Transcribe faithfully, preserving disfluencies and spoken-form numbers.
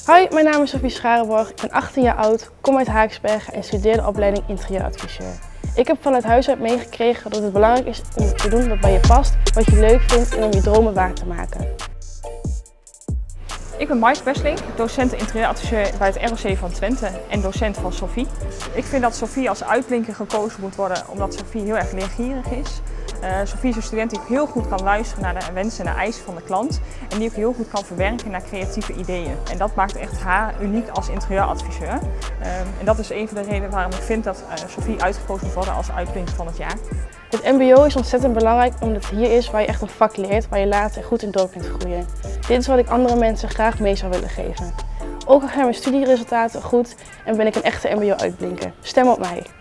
Hoi, mijn naam is Sophie Scharenborg, ik ben achttien jaar oud, kom uit Haaksbergen en studeer de opleiding interieuradviseur. Ik heb vanuit huis uit meegekregen dat het belangrijk is om te doen wat bij je past, wat je leuk vindt en om je dromen waar te maken. Ik ben Maïs Besling, docent interieuradviseur bij het R O C van Twente en docent van Sophie. Ik vind dat Sophie als uitblinker gekozen moet worden omdat Sophie heel erg leergierig is. Uh, Sophie is een student die ook heel goed kan luisteren naar de wensen en de eisen van de klant en die ook heel goed kan verwerken naar creatieve ideeën. En dat maakt echt haar uniek als interieuradviseur. Um, en dat is een van de redenen waarom ik vind dat uh, Sophie uitgekozen moet worden als uitblinker van het jaar. Het M B O is ontzettend belangrijk omdat het hier is waar je echt een vak leert, waar je later goed in door kunt groeien. Dit is wat ik andere mensen graag mee zou willen geven. Ook al gaan mijn studieresultaten goed en ben ik een echte M B O-uitblinker. Stem op mij!